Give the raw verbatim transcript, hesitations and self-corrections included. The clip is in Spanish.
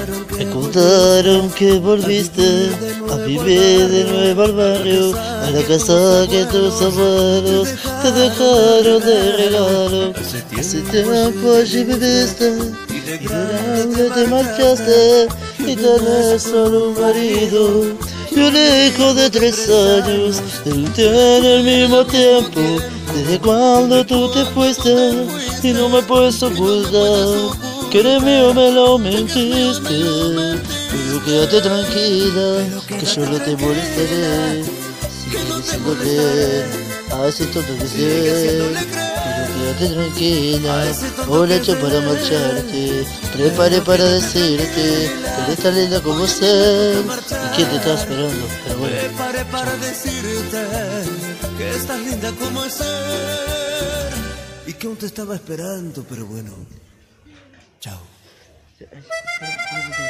Me contaron que volviste a vivir de nuevo al barrio, a la casa que tus abuelos te dejaron de regalo. Hace tiempo allí viviste y grande te marchaste y tenés solo un marido y un hijo de tres años. Él tiene el mismo tiempo desde cuando tú te fuiste y no me puedes ocultar que eres mío, me lo mentiste. Pero quédate tranquila, que yo no te molestaré. Sigue diciendo que a ese tonto que sé. Pero quédate tranquila, hola hecho para marcharte. Preparé para decirte que eres tan linda como ser y que te está esperando. Pero bueno, preparé para decirte que estás linda como ser y que aún te estaba esperando, pero bueno. Chao.